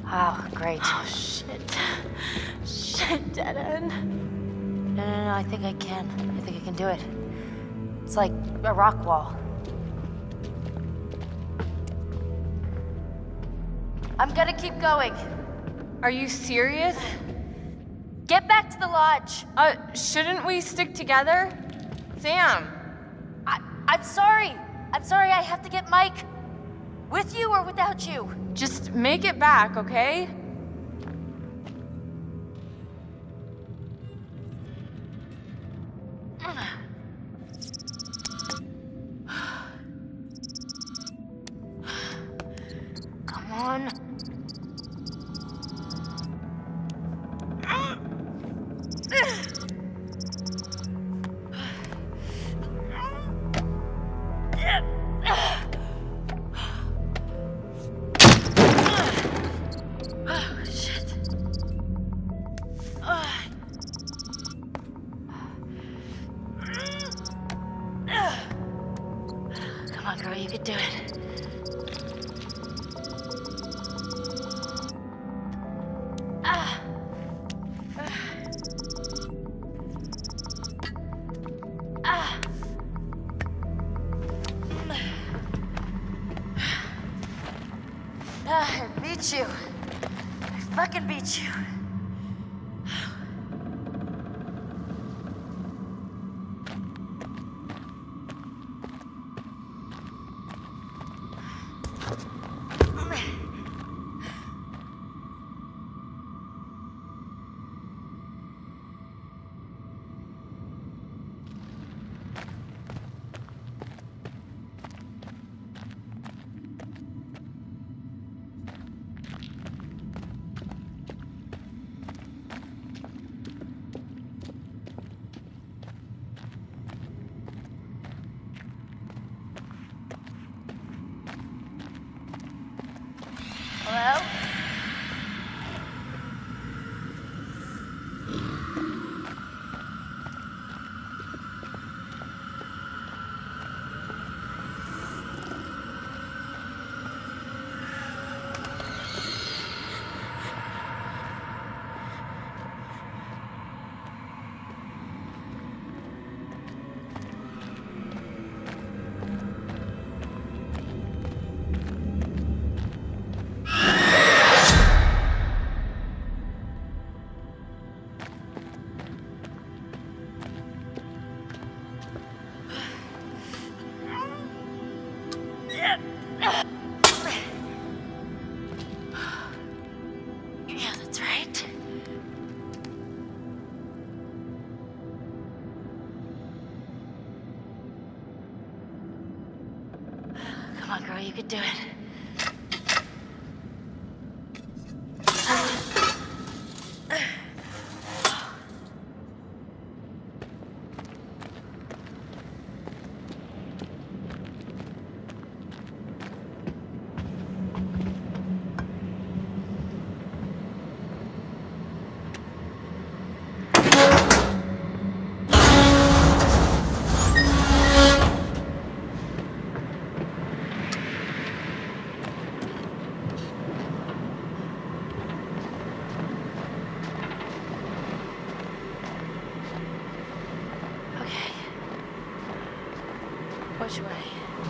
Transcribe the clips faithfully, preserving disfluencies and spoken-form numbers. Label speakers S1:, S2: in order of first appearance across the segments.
S1: Oh, great.
S2: Oh, shit. Shit, dead end.
S1: No, no, no, I think I can. I think I can do it. It's like a rock wall. I'm gonna keep going.
S2: Are you serious?
S1: Get back to the lodge.
S2: Uh, shouldn't we stick together? Sam.
S1: I, I'm sorry. I'm sorry, I have to get Mike. With you or without you?
S2: Just make it back, okay?
S1: Come on. Come on, girl, you can do it. Ah. Ah. Ah, I beat you. I fucking beat you. Hello? Yeah, that's right. Come on, girl, you can do it. Okay. Which way?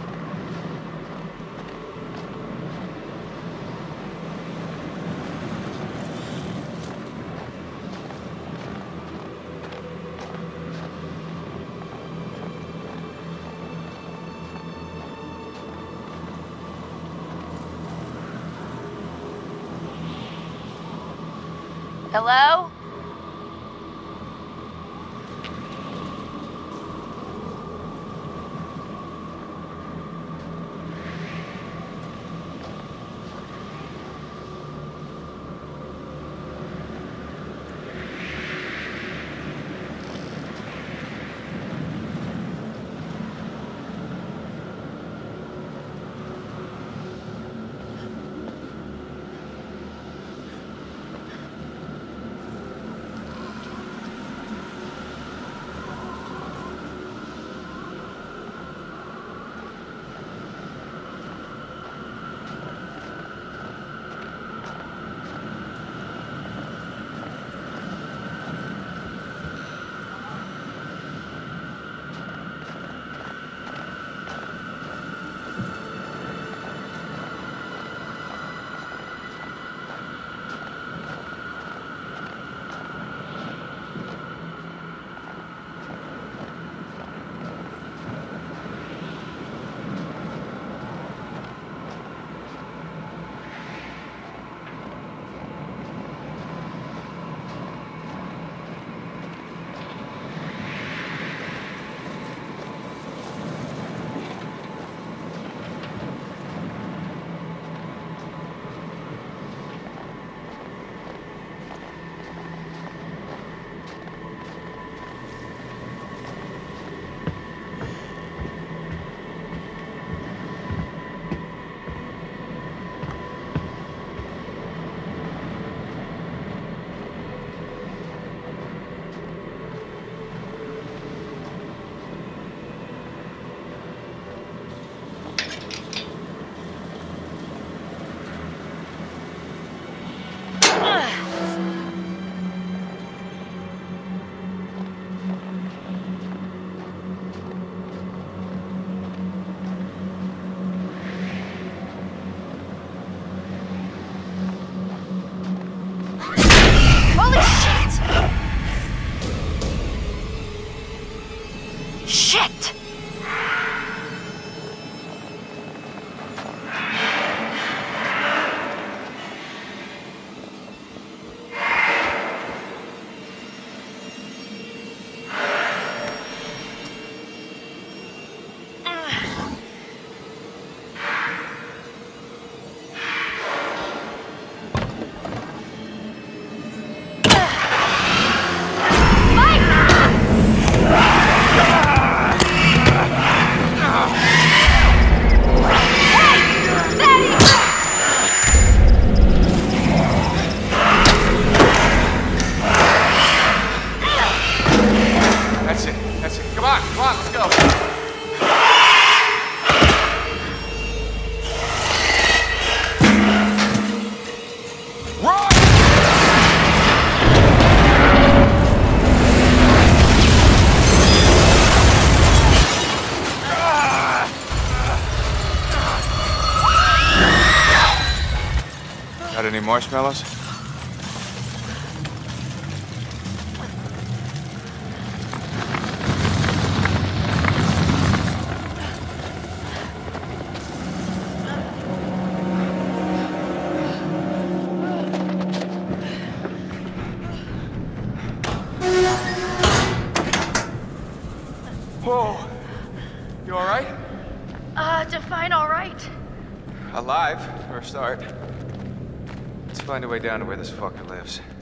S1: Hello?
S3: any marshmallows? Whoa! You alright?
S1: Uh, define all right.
S3: Alive, for a start. Let's find a way down to where this fucker lives.